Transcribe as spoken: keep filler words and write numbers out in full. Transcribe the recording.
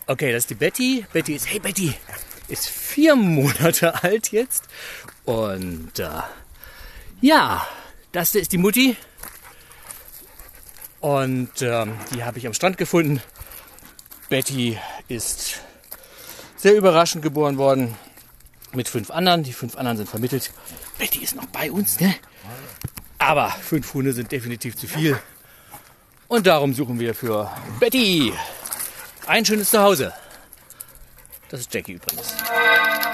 Okay, das ist die Betty. Betty ist, hey Betty, ist vier Monate alt jetzt. Und äh, ja, das ist die Mutti. Und ähm, die habe ich am Strand gefunden. Betty ist sehr überraschend geboren worden mit fünf anderen. Die fünf anderen sind vermittelt. Betty ist noch bei uns, ne? Aber fünf Hunde sind definitiv zu viel. Und darum suchen wir für Betty ein schönes Zuhause. Das ist Jackie übrigens.